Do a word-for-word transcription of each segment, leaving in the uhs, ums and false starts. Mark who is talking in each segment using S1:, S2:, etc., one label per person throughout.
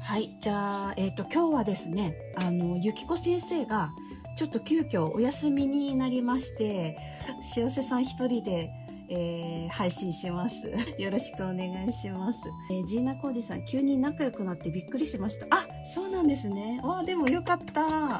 S1: はい、じゃあ、えっと、今日はですね、あの、ゆきこ先生が、ちょっと急遽お休みになりまして、幸せさん一人で、えー、配信します。よろしくお願いします。えー、ジーナコウジさん、急に仲良くなってびっくりしました。あ、そうなんですね。わあ、でもよかった。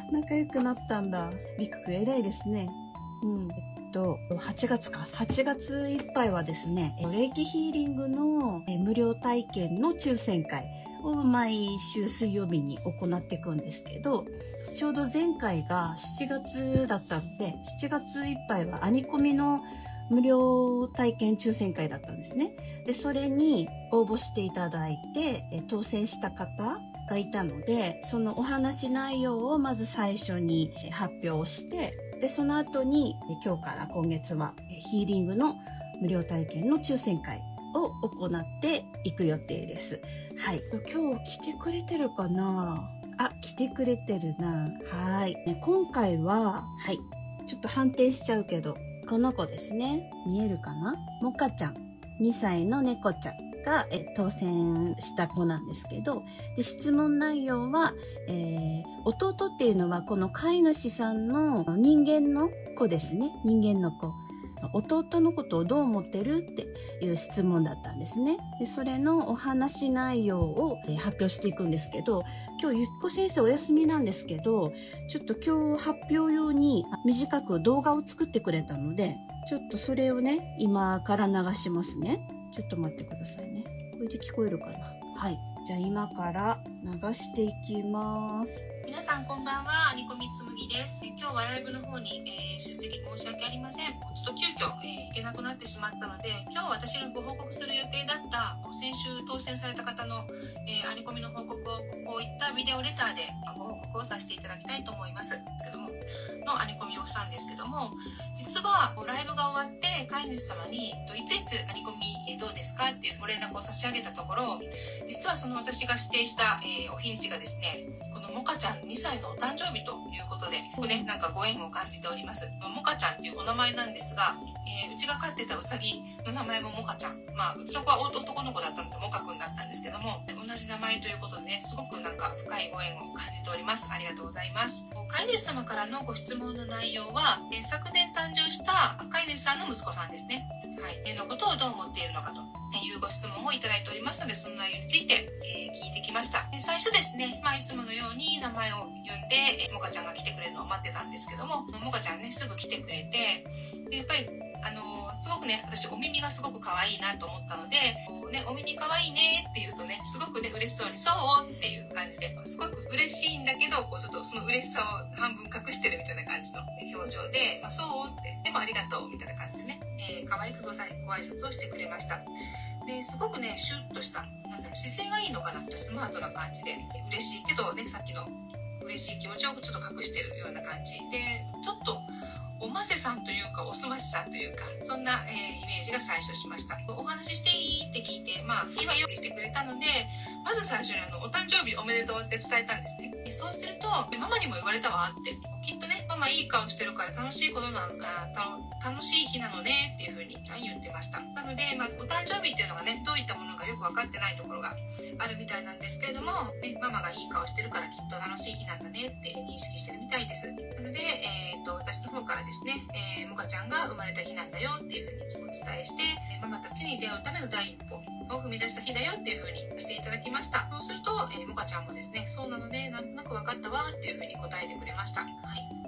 S1: 仲良くなったんだ。りくくん偉いですね。うん。えっと、はちがつか。はちがついっぱいはですね、レイキヒーリングの無料体験の抽選会を毎週水曜日に行っていくんですけど、ちょうど前回がしちがつだったので、しちがついっぱいはアニコミの無料体験抽選会だったんですね。で、それに応募していただいて、え当選した方がいたので、そのお話内容をまず最初に発表して、で、その後に今日から今月はヒーリングの無料体験の抽選会を行っていく予定です。はい。今日来てくれてるかな？あ、来てくれてるな。はい。今回は、はい。ちょっと判定しちゃうけど、この子ですね。見えるかな？モカちゃん。にさいの猫ちゃんがえ当選した子なんですけど、で、質問内容は、えー、弟っていうのはこの飼い主さんの人間の子ですね。人間の子。弟のことをどう思ってるっていう質問だったんですね。で、それのお話内容を発表していくんですけど、今日ゆっこ先生お休みなんですけど、ちょっと今日発表用に短く動画を作ってくれたので、ちょっとそれをね、今から流しますね。ちょっと待ってくださいね。これで聞こえるかな？はい。じゃあ今から流していきます。
S2: 皆さんこんばんは、アニコミつむぎです。今日はライブの方に、えー、出席申し訳ありません。ちょっと急遽、えー、行けなくなってしまったので、今日私がご報告する予定だった先週当選された方の、えー、アニコミの報告をこういったビデオレターでご報告をさせていただきたいと思いますけどものアニコミをしたんですけども、実はライブが終わって飼い主様にいついつアニコミどうですかっていうご連絡を差し上げたところ、実はその私が指定した、えー、お日にちがですね、このモカちゃんにさいのお誕生日ということで、ここね、なんかご縁を感じております。モカちゃんっていうお名前なんですが、えー、うちが飼ってたウサギの名前もモカちゃん。まあ、うちの子は男の子だったのでモカくんだったんですけども、同じ名前ということでね、すごくなんか深いご縁を感じております。ありがとうございます。飼い主様からのご質問の内容は、えー、昨年誕生した飼い主さんの息子さんですね。はい。のことをどう思っているのかというご質問をいただいておりますので、その内容について、えー、聞いてきました。最初ですね、まあいつものように名前を呼んで、えー、モカちゃんが来てくれるのを待ってたんですけども、モカちゃんね、すぐ来てくれて、でやっぱり、あのー、すごくね、私お耳がすごく可愛いなと思ったので、こうね、お耳可愛いねって言うとね、すごくね、嬉しそうに、そうっていう感じで、すごく嬉しいんだけど、こうちょっとその嬉しさを半分隠してるみたいな感じの表情で、まあ、そうって、でもありがとうみたいな感じでね、えー、可愛くご挨拶をしてくれました。ですごくね、シュッとした、なんだろう、姿勢がいいのかな、スマートな感じで、嬉しいけどね、さっきの嬉しい気持ちをちょっと隠してるような感じで、ちょっとおませさんというかおすましさんというか、そんな、えー、イメージが最初しました。お話ししていいって聞いて、まあ今用意してくれたので、まず最初にあのお誕生日おめでとうって伝えたんですね。そうすると、ママにも言われたわって、きっとね、ママいい顔してるから楽しいことなんだ、楽しい日なのねっていう風に言ってました。なので、まあ、お誕生日っていうのがね、どういったものかよく分かってないところがあるみたいなんですけれども、ね、ママがいい顔してるからきっと楽しい日なんだねって認識してるみたいです。なので、えー、と私の方からですね、えー、モカちゃんが生まれた日なんだよっていう風にいつもお伝えして、ママたちに出会うための第一歩を踏み出した日だよっていう風にしていただきました。そうすると、えー、モカちゃんもですね、そうなので、なんとなく分かったわっていう風に答えてくれました。はい。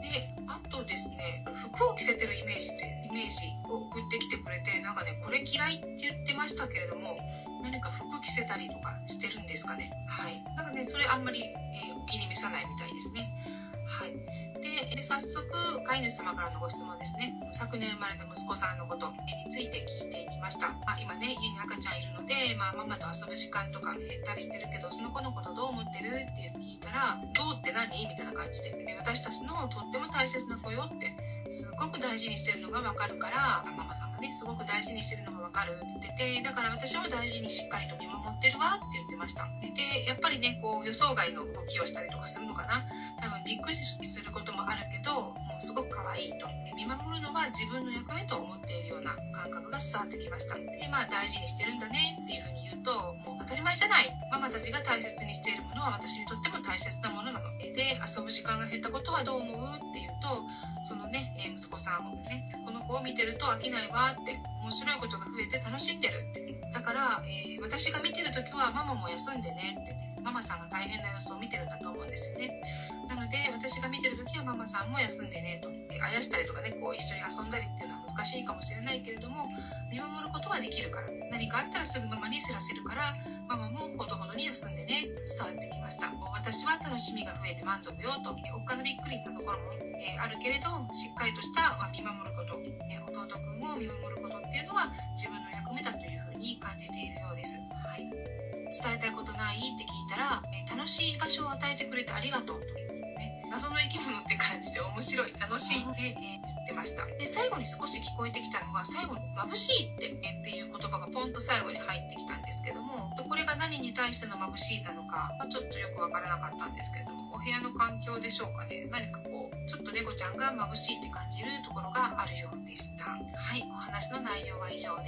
S2: で、あとですね、服を着せてるイメージって、イメージを送ってきてくれて、なんかね、これ嫌いって言ってましたけれども、何か服着せたりとかしてるんですかね。はい。なんかね、それあんまり、えー、お気に召さないみたいですね。はい。で、で早速、飼い主様からのご質問ですね。昨年生まれた息子さんのことについて聞いていきました。まあ、今ね、家に赤ちゃんいるので、まあ、ママと遊ぶ時間とか減ったりしてるけど、その子のことどう思ってるって聞いたら、どうって何みたいな感じで、で私たちのとっても大切な子よって、すごく大事にしてるのがわかるから、ママさんがね、すごく大事にしてるのがわかるって言ってて、だから私も大事にしっかりと見守ってるわって言ってました。で、やっぱりね、こう予想外の動きをしたりとかするのかな。多分びっくりすることもあるけど、もうすごく可愛いと。見守るのは自分の役目と思っているような感覚が伝わってきました。で、まあ大事にしてるんだねっていうふうに言うと、もう当たり前じゃない。 ママたちが大切にしているものは私にとっても大切なものなので、遊ぶ時間が減ったことはどう思うっていうと、そのね、えー、息子さんもね、この子を見てると飽きないわって、面白いことが増えて楽しんでるって。だから、えー、私が見てるときはママも休んでねってね、ママさんが大変な様子を見てるんだと思うんですよね。なので、私が見てるときはママさんも休んでねと、えー、あやしたりとかね、こう一緒に遊んだりっていうのは難しいかもしれないけれども、見守ることはできるから、何かあったらすぐママに知らせるから、ママもほどほどに休んでね、伝わってきました。私は楽しみが増えて満足よと、おっかなびっくりなところも、えー、あるけれど、しっかりとした、まあ、見守ること、えー、弟くんを見守ることっていうのは自分の役目だというふうに感じているようです。はい、伝えたいことないって聞いたら、えー、楽しい場所を与えてくれてありがとうという、ね、謎の生き物って感じで面白い、楽しいって、えー、言ってました。で、最後に少し聞こえてきたのが、最後に眩しいって、えー、っていう言葉がポンと最後に入ってきたんですけども、これが何に対しての眩しいなのか、まあ、ちょっとよくわからなかったんですけれども、お部屋の環境でしょうかね。何かこう、ちょっと猫ちゃんが眩しいって感じるところがあるようでした。はい、お話の内容は以上です。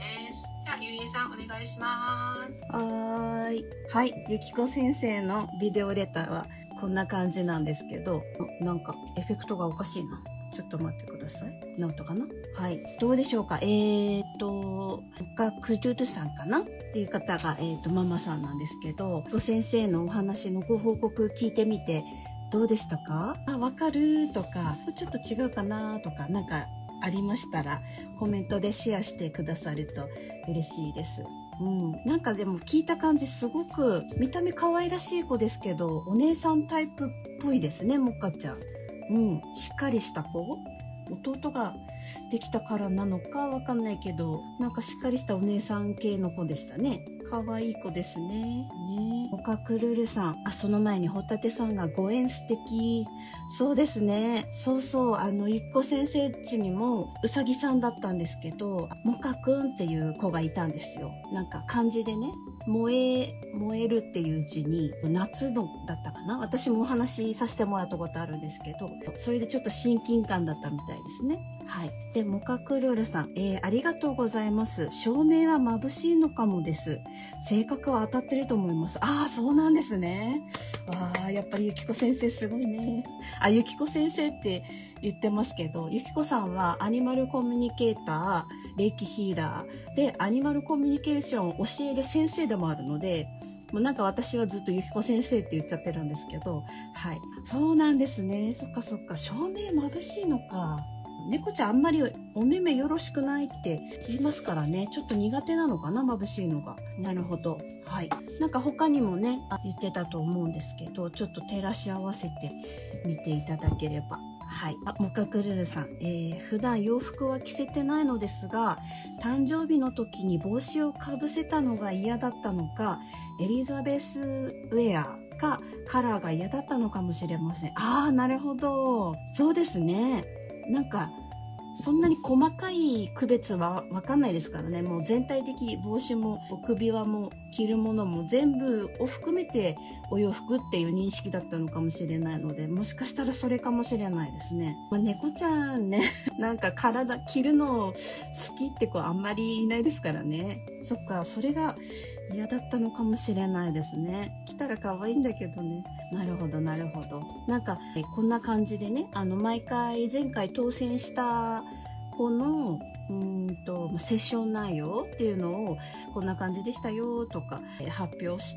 S2: じゃあ、ゆりえさんお願いします。
S1: はーい。はい。ゆきこ先生のビデオレターはこんな感じなんですけど、なんかエフェクトがおかしいな。ちょっと待ってください。直ったかな？はい。どうでしょうか？えーと、がクルルさんかなっていう方が、えーと、ママさんなんですけど、先生のお話のご報告聞いてみて、どうでしたか？あ、わかるとか、ちょっと違うかなとか、なんかありましたら、コメントでシェアしてくださると嬉しいです。うん。なんかでも聞いた感じすごく、見た目可愛らしい子ですけど、お姉さんタイプっぽいですね、もっかちゃん。うん。しっかりした子？弟ができたからなのかわかんないけど、なんかしっかりしたお姉さん系の子でしたね。可愛い子ですね。ね。おかくるるさん。あ、その前にホタテさんがご縁素敵。そうですね。そうそう。あの、ゆっこ先生家にもうさぎさんだったんですけど、もかくんっていう子がいたんですよ。なんか漢字でね。燃え、燃えるっていう字に、夏のだったかな？私もお話しさせてもらったことあるんですけど、それでちょっと親近感だったみたいですね。はい。で、モカクルールさん、えー、ありがとうございます。照明は眩しいのかもです。性格は当たってると思います。ああ、そうなんですね。わあ、やっぱりゆきこ先生すごいね。あ、ゆきこ先生って言ってますけど、ゆきこさんはアニマルコミュニケーター、霊気ヒーラーでアニマルコミュニケーションを教える先生でもあるので、もうなんか私はずっとゆきこ先生って言っちゃってるんですけど、はい。そうなんですね。そっかそっか。照明眩しいのか。猫ちゃんあんまりお目目よろしくないって言いますからね。ちょっと苦手なのかな、眩しいのが。なるほど。はい。なんか他にもね、言ってたと思うんですけど、ちょっと照らし合わせて見ていただければ。はい。あ、モカクルルさん。えー、普段洋服は着せてないのですが、誕生日の時に帽子をかぶせたのが嫌だったのか、エリザベスウェアかカラーが嫌だったのかもしれません。あー、なるほど。そうですね。なんか、そんなに細かい区別はわかんないですからね。もう全体的帽子も首輪も着るものも全部を含めてお洋服っていう認識だったのかもしれないので、もしかしたらそれかもしれないですね。まあ、猫ちゃんね、なんか体着るの好きって子あんまりいないですからね。そっか、それが嫌だったのかもしれないですね。着たら可愛いんだけどね。なるほど、なるほど。なんか、えこんな感じでね、あの、毎回、前回当選した子の、うーんと、セッション内容っていうのを、こんな感じでしたよとか、発表して、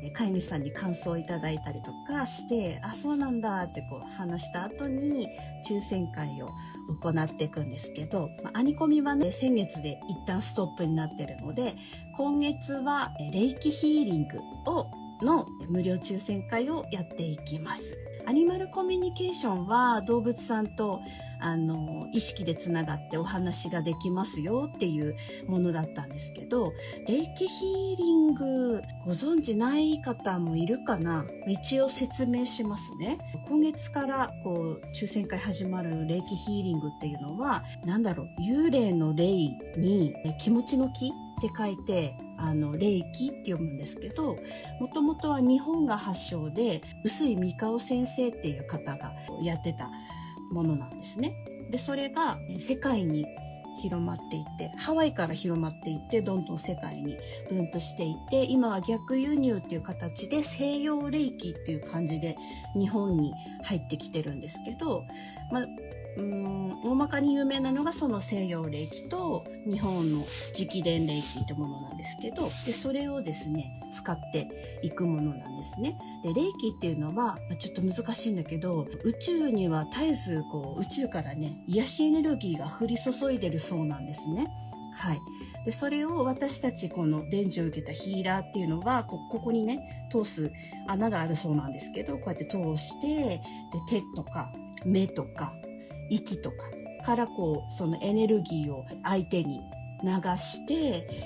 S1: 飼い主さんに感想をいただいたりとかして、あ、そうなんだってこう話した後に、抽選会を行っていくんですけど、まあ、アニコミはね、先月で一旦ストップになってるので、今月は、霊気ヒーリングをの無料抽選会をやっていきます。アニマルコミュニケーションは動物さんとあの意識でつながってお話ができますよっていうものだったんですけど、霊気ヒーリングご存知ない方もいるかな？一応説明しますね。今月からこう抽選会始まる霊気ヒーリングっていうのは、なんだろう、幽霊の霊に気持ちの気って書いて、あの、霊気って読むんですけど、もともとは日本が発祥で、臼井美香先生っていう方がやってたものなんですね。で、それが世界に広まっていって、ハワイから広まっていって、どんどん世界に分布していって、今は逆輸入っていう形で西洋霊気っていう感じで日本に入ってきてるんですけど、まあ、うーん、大まかに有名なのがその西洋霊気と日本の直伝霊気ってものなんですけど、で、それをですね、使っていくものなんですね。で、霊気っていうのは、ちょっと難しいんだけど、宇宙には絶えずこう、宇宙からね、癒しエネルギーが降り注いでるそうなんですね。はい。で、それを私たちこの伝授を受けたヒーラーっていうのは、こ、ここにね、通す穴があるそうなんですけど、こうやって通して、で、手とか目とか息とかからこう、そのエネルギーを相手に流して、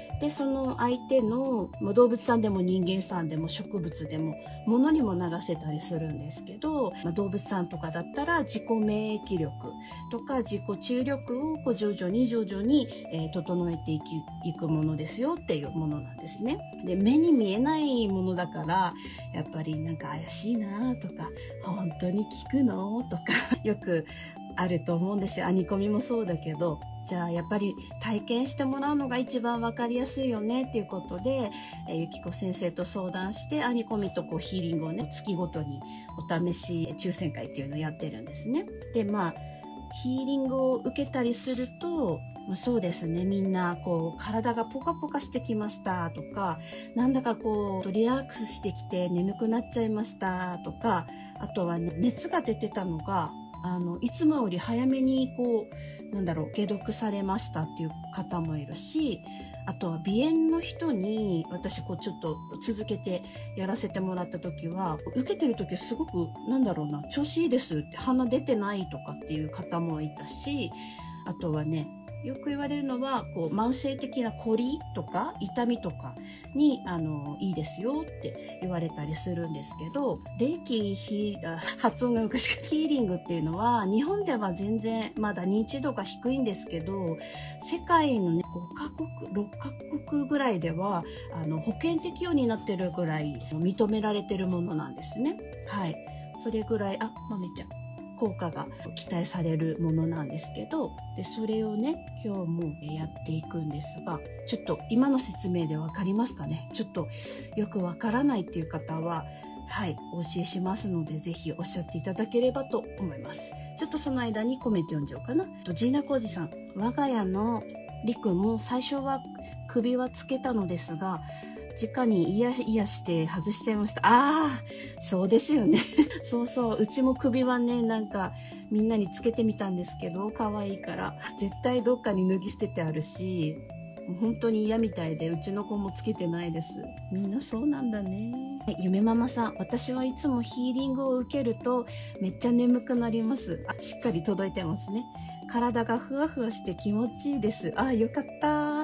S1: で、その相手の、まあ、動物さんでも人間さんでも植物でも物にも流せたりするんですけど、まあ、動物さんとかだったら自己免疫力とか自己治癒力をこう徐々に徐々に、えー、整えていき、いくものですよっていうものなんですね。で、目に見えないものだから、やっぱりなんか怪しいなとか、本当に効くのとか、よくあると思うんですよ。アニコミもそうだけど、じゃあやっぱり体験してもらうのが一番わかりやすいよねっていうことで、えー、ゆきこ先生と相談してアニコミとこうヒーリングをね、月ごとにお試し抽選会っていうのをやってるんですね。で、まあヒーリングを受けたりすると、そうですね、みんなこう体がポカポカしてきましたとか、なんだかこうリラックスしてきて眠くなっちゃいましたとか、あとはね、熱が出てたのがあの、いつもより早めにこう、なんだろう、解毒されましたっていう方もいるし、あとは鼻炎の人に、私こうちょっと続けてやらせてもらった時は、受けてる時はすごく、なんだろうな、調子いいですって、鼻出てないとかっていう方もいたし、あとはね、よく言われるのは、こう、慢性的な凝りとか痛みとかに、あの、いいですよって言われたりするんですけど、霊気ヒー、発音が難しく、ヒーリングっていうのは、日本では全然まだ認知度が低いんですけど、世界のね、ごカ国、ろっカ国ぐらいでは、あの、保険適用になってるぐらい認められてるものなんですね。はい。それぐらい、あ、豆ちゃん。効果が期待されるものなんですけど、で、それをね、今日もやっていくんですが、ちょっと今の説明でわかりますかね？ちょっとよくわからないっていう方は、はい、お教えしますので、ぜひおっしゃっていただければと思います。ちょっとその間にコメント読んじゃおうかな。ジーナコウジさん、我が家のリクも最初は首はつけたのですが、直にイヤイヤして外しちゃいました。ああ、そうですよね。そうそう。うちも首はね、なんかみんなにつけてみたんですけど、可愛いから。絶対どっかに脱ぎ捨ててあるし、本当に嫌みたいで、うちの子もつけてないです。みんなそうなんだね。ゆめママさん、私はいつもヒーリングを受けるとめっちゃ眠くなります。あ、しっかり届いてますね。体がふわふわして気持ちいいです。あ、よかった。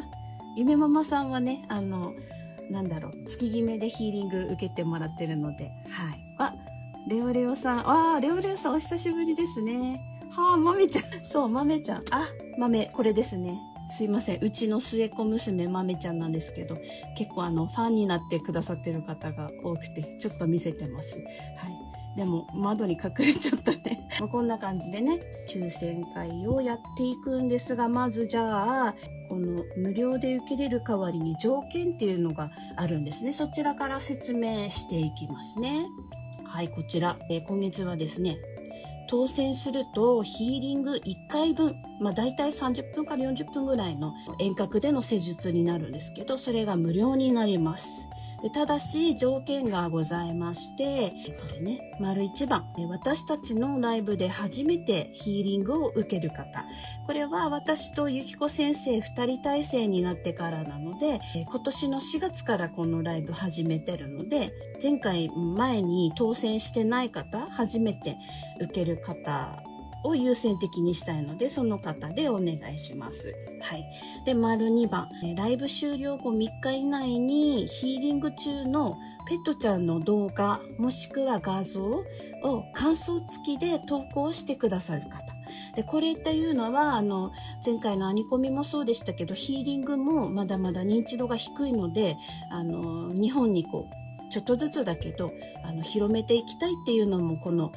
S1: ゆめママさんはね、あの、なんだろう、月決めでヒーリング受けてもらってるので、はい。あ、レオレオさん、あー、レオレオさんお久しぶりですね。はあ、豆ちゃん、そう、豆ちゃん、あ、豆、これですね。すいません。うちの末っ子娘、豆ちゃんなんですけど、結構あの、ファンになってくださってる方が多くて、ちょっと見せてます。はい。でも、窓に隠れちゃったね。もうこんな感じでね、抽選会をやっていくんですが、まずじゃあ、この無料で受けれる代わりに条件っていうのがあるんですね。そちらから説明していきますね。はい、こちら、えー、今月はですね、当選するとヒーリングいっかいぶん、まあ大体さんじゅっぷんからよんじゅっぷんぐらいの遠隔での施術になるんですけど、それが無料になります。でただし条件がございまして、これね、丸いちばん、私たちのライブで初めてヒーリングを受ける方。これは私とゆきこ先生ふたり体制になってからなので、今年のしがつからこのライブ始めてるので、前回前に当選してない方、初めて受ける方を優先的にしたいので、その方でお願いします。はい。で、丸にばん、ライブ終了後みっか以内にヒーリング中のペットちゃんの動画、もしくは画像を感想付きで投稿してくださる方。で、これっていうのは、あの、前回のアニコミもそうでしたけど、ヒーリングもまだまだ認知度が低いので、あの、日本にこう、ちょっとずつだけど、あの、広めていきたいっていうのも、この、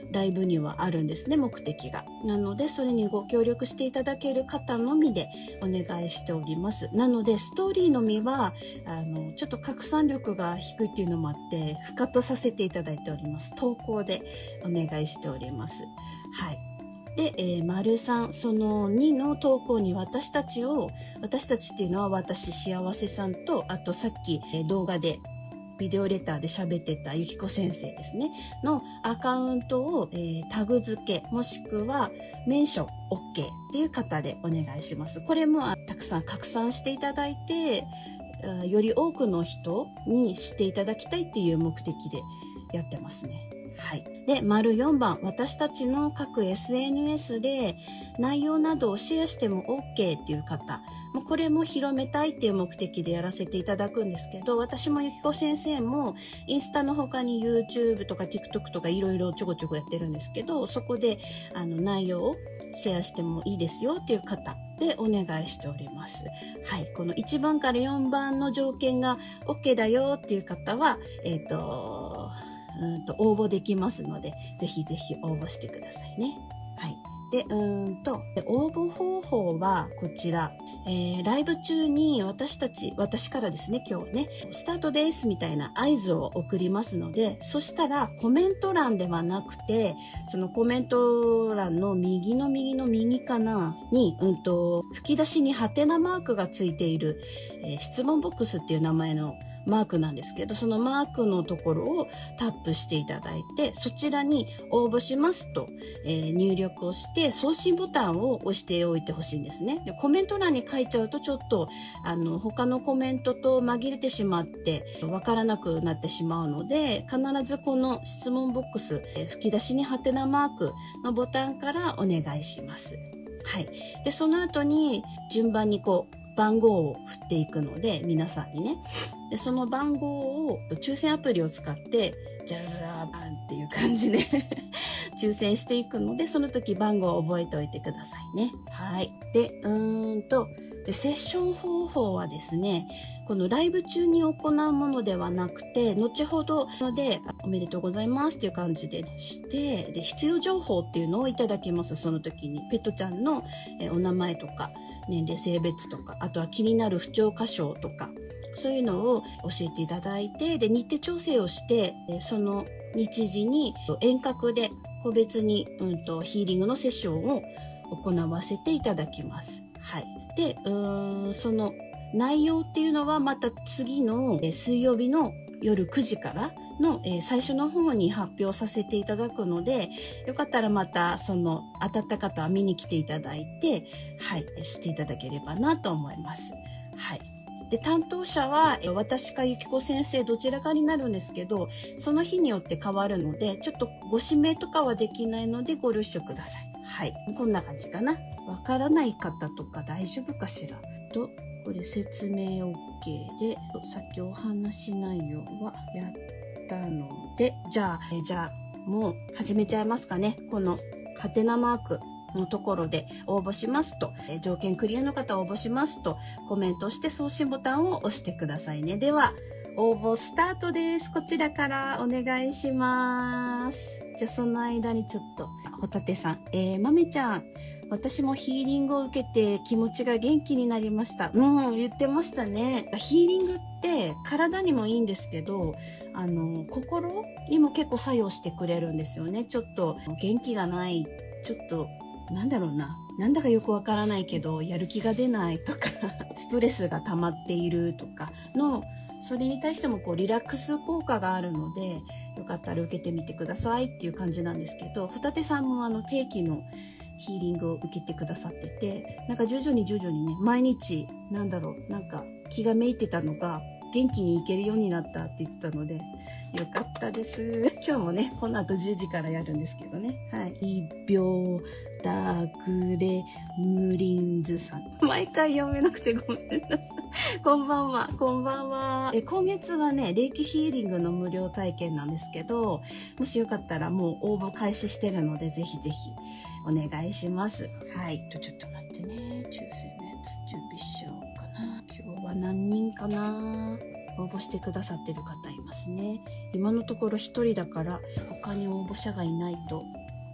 S1: ライブにはあるんですね、目的が。なので、それにご協力していただける方のみでお願いしております。なので、ストーリーのみは、あの、ちょっと拡散力が低いっていうのもあって、不可とさせていただいております。投稿でお願いしております。はい。で、えー、丸さん、そのにの投稿に私たちを、私たちっていうのは私、幸せさんと、あとさっき、えー、動画で、ビデオレターで喋ってたゆきこ先生ですね、のアカウントを、えー、タグ付け、もしくはメンション OK っていう方でお願いします。これもたくさん拡散していただいて、より多くの人に知っていただきたいっていう目的でやってますね。はい。で、丸よんばん、私たちの各 エスエヌエス で内容などをシェアしても OK っていう方、もうこれも広めたいっていう目的でやらせていただくんですけど、私もゆきこ先生もインスタの他に YouTube とか TikTok とかいろいろちょこちょこやってるんですけど、そこであの内容をシェアしてもいいですよっていう方でお願いしております。はい。このいちばんからよんばんの条件が OK だよっていう方は、えっと、うんと応募できますので、ぜひぜひ応募してくださいね。はい。で、うーんと、応募方法はこちら。えー、ライブ中に私たち、私からですね、今日ね、スタートですみたいな合図を送りますので、そしたらコメント欄ではなくて、そのコメント欄の右の右の右かなに、うんと、吹き出しにハテナマークがついている、えー、質問ボックスっていう名前のマークなんですけど、そのマークのところをタップしていただいて、そちらに応募しますと、えー、入力をして送信ボタンを押しておいてほしいんですね。で、コメント欄に書いちゃうとちょっとあの他のコメントと紛れてしまってわからなくなってしまうので、必ずこの質問ボックス、えー、吹き出しにハテナマークのボタンからお願いします。はい。で、その後に順番にこう番号を振っていくので、皆さんにね。で、その番号を抽選アプリを使って、ジャララバンっていう感じで抽選していくので、その時番号を覚えておいてくださいね。はい。で、うーんと、で、セッション方法はですね、このライブ中に行うものではなくて、後ほどので、おめでとうございますっていう感じでして、で、必要情報っていうのをいただきます、その時に。ペットちゃんのえお名前とか、年齢、性別とか、あとは気になる不調箇所とか、そういうのを教えていただいて、で、日程調整をして、その日時に遠隔で個別に、うんと、ヒーリングのセッションを行わせていただきます。はい。で、うーん、その内容っていうのはまた次の水曜日の夜くじからの、えー、最初の方に発表させていただくので、よかったらまたその当たった方は見に来ていただいて、はい、していただければなと思います。はい。で、担当者は私かゆきこ先生どちらかになるんですけど、その日によって変わるので、ちょっとご指名とかはできないのでご了承ください。はい。こんな感じかな。わからない方とか大丈夫かしらと、これ説明 OK で、さっきお話内容はやったので、じゃあ、えじゃあ、もう始めちゃいますかね。このハテナマークのところで応募しますと、え条件クリアの方応募しますと、コメントして送信ボタンを押してくださいね。では、応募スタートです。こちらからお願いします。じゃあその間にちょっと、ホタテさん、えー、まめちゃん、私もヒーリングを受けて気持ちが元気になりました。うん、言ってましたね。ヒーリングって体にもいいんですけど、あの、心にも結構作用してくれるんですよね。ちょっと元気がない、ちょっと、なんだろうな。なんだかよくわからないけど、やる気が出ないとか、ストレスが溜まっているとかの、それに対してもこうリラックス効果があるので、よかったら受けてみてくださいっていう感じなんですけど、ホタテさんもあの定期のヒーリングを受けてくださってて、なんか徐々に徐々にね、毎日、なんだろう、なんか気がめいてたのが、元気にいけるようになったって言ってたので、よかったです。今日もね、この後じゅうじからやるんですけどね。はい。イビョダグレムリンズさん。毎回読めなくてごめんなさい。こんばんは。こんばんは。え、今月はね、霊気ヒーリングの無料体験なんですけど、もしよかったらもう応募開始してるので、ぜひぜひお願いします。はい。と、ちょっと待ってね。抽選のやつ準備しようかな。今日は何人かな。応募してくださってる方いますね。今のところ一人だから他に応募者がいないと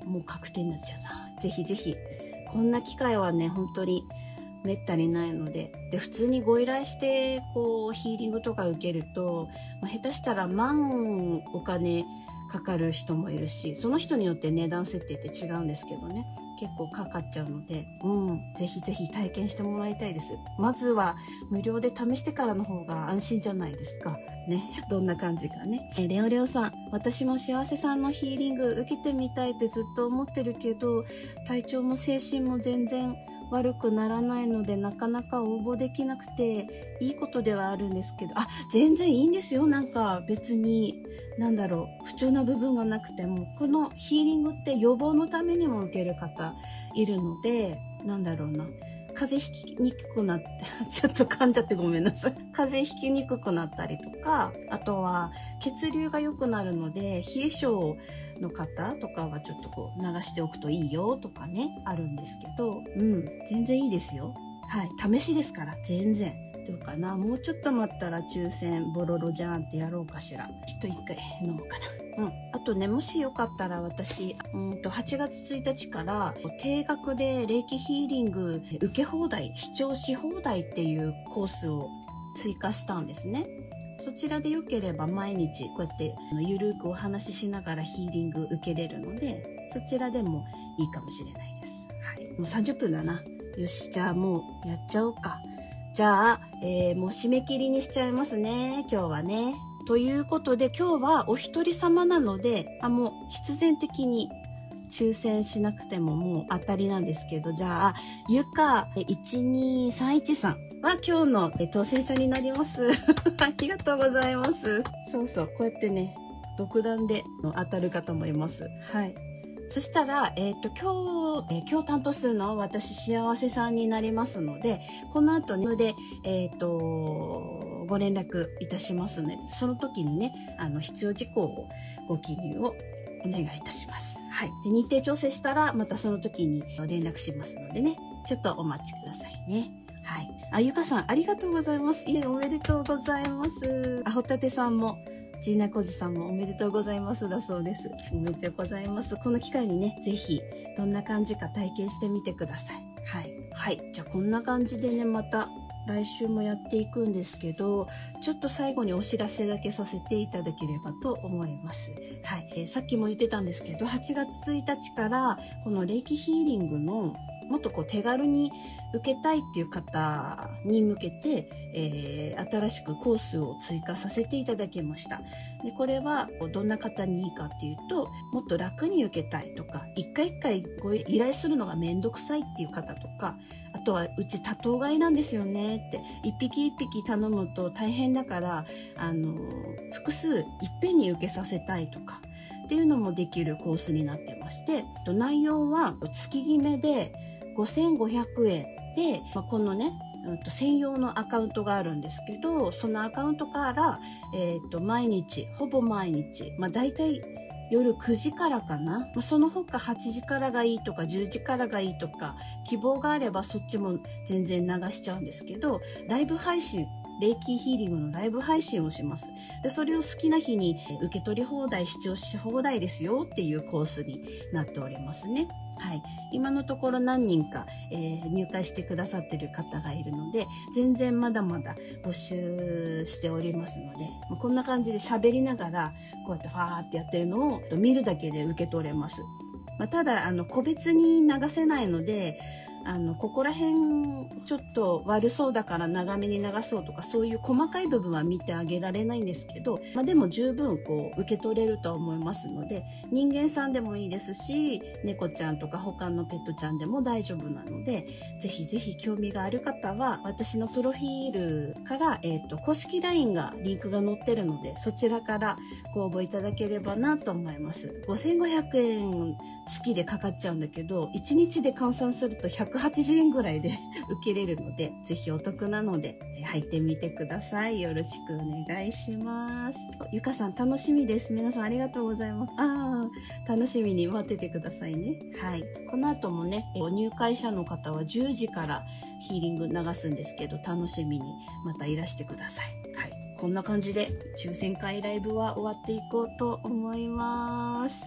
S1: もう確定になっちゃうな。ぜひぜひ。こんな機会はね、本当にめったにないので。で、普通にご依頼して、こう、ヒーリングとか受けると、まあ、下手したら万お金かかる人もいるし、その人によって値段設定って違うんですけどね。結構かかっちゃうので、うん、ぜひぜひ体験してもらいたいです。まずは無料で試してからの方が安心じゃないですか。ね。どんな感じかね。え、レオレオさん、私も幸せさんのヒーリング受けてみたいってずっと思ってるけど、体調も精神も全然悪くならないのでなかなか応募できなくていいことではあるんですけど、あ、全然いいんですよ。なんか別になんだろう、不調な部分がなくても、このヒーリングって予防のためにも受ける方いるので、なんだろうな、風邪ひきにくくなって、ちょっと噛んじゃってごめんなさい。風邪ひきにくくなったりとか、あとは血流が良くなるので、冷え性の方とかはちょっとこう流しておくといいよとかね、あるんですけど、うん、全然いいですよ。はい、試しですから、全然。どうかな、もうちょっと待ったら抽選ボロロじゃんってやろうかしら。ちょっと一回飲むかな。うん。あとね、もしよかったら私、うんとはちがつついたちから定額で霊気ヒーリング受け放題、視聴し放題っていうコースを追加したんですね。そちらでよければ毎日こうやってゆるくお話ししながらヒーリング受けれるので、そちらでもいいかもしれないです。はい。もうさんじゅっぷんだな。よし、じゃあもうやっちゃおうか。じゃあ、えー、もう締め切りにしちゃいますね。今日はね。ということで今日はお一人様なので、あ、もう必然的に抽選しなくてももう当たりなんですけど、じゃあ、ゆかいちにさんいちさんは今日の当選者になります。ありがとうございます。そうそう、こうやってね、独断で当たる方もいます。はい。そしたら、えっと、今日、えー、今日担当するのは私、幸せさんになりますので、この後ね、で、えっと、ご連絡いたしますので、その時にね、あの、必要事項をご記入をお願いいたします。はい。で、日程調整したら、またその時に連絡しますのでね、ちょっとお待ちくださいね。はい。あ、ゆかさん、ありがとうございます。いえ、おめでとうございます。あ、ほたてさんも、ジーナコジさんもおめでとうございますだそうです。おめでとうございます。この機会にね、ぜひ、どんな感じか体験してみてください。はい。はい。じゃあ、こんな感じでね、また、来週もやっていくんですけど、ちょっと最後にお知らせだけさせていただければと思います。はい。えー、さっきも言ってたんですけど、はちがつついたちから、この霊気ヒーリングのもっとこう手軽に受けたいっていう方に向けて、えー、新しくコースを追加させていただきました。で、これはどんな方にいいかっていうと、もっと楽に受けたいとか、一回一回ご依頼するのがめんどくさいっていう方とか、あとはうち多頭飼いなんですよねって、一匹一匹頼むと大変だから、あの、複数いっぺんに受けさせたいとか、っていうのもできるコースになってまして、内容は月決めでごせんごひゃくえんで、まあ、このね、専用のアカウントがあるんですけど、そのアカウントから、えっと、毎日、ほぼ毎日、まあ、大体夜くじからかな。まあ、その他はちじからがいいとかじゅうじからがいいとか、希望があればそっちも全然流しちゃうんですけど、ライブ配信、霊気ヒーリングのライブ配信をします。で、それを好きな日に受け取り放題、視聴し放題ですよっていうコースになっておりますね。はい。今のところ何人か、えー、入会してくださってる方がいるので、全然まだまだ募集しておりますので、まあ、こんな感じで喋りながら、こうやってファーってやってるのを見るだけで受け取れます。まあ、ただ、あの、個別に流せないので、あの、ここら辺ちょっと悪そうだから長めに流そうとか、そういう細かい部分は見てあげられないんですけど、まあでも十分こう受け取れると思いますので、人間さんでもいいですし、猫ちゃんとか他のペットちゃんでも大丈夫なので、ぜひぜひ興味がある方は、私のプロフィールから、えっと、公式 ライン が、リンクが載ってるので、そちらからご応募いただければなと思います。ごせんごひゃくえん月でかかっちゃうんだけど、いちにちで換算するとひゃくはちじゅうえんぐらいで受けれるので、ぜひお得なので入ってみてください。よろしくお願いします。ゆかさん楽しみです。皆さんありがとうございます。ああ、楽しみに待っててくださいね。はい。この後もね、入会者の方はじゅうじからヒーリング流すんですけど、楽しみにまたいらしてください。はい。こんな感じで抽選会ライブは終わっていこうと思います。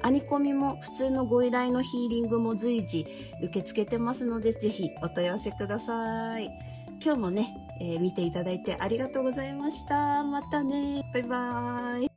S1: アニコミも普通のご依頼のヒーリングも随時受け付けてますので、ぜひお問い合わせください。今日もね、えー見ていただいてありがとうございました。またね。バイバーイ。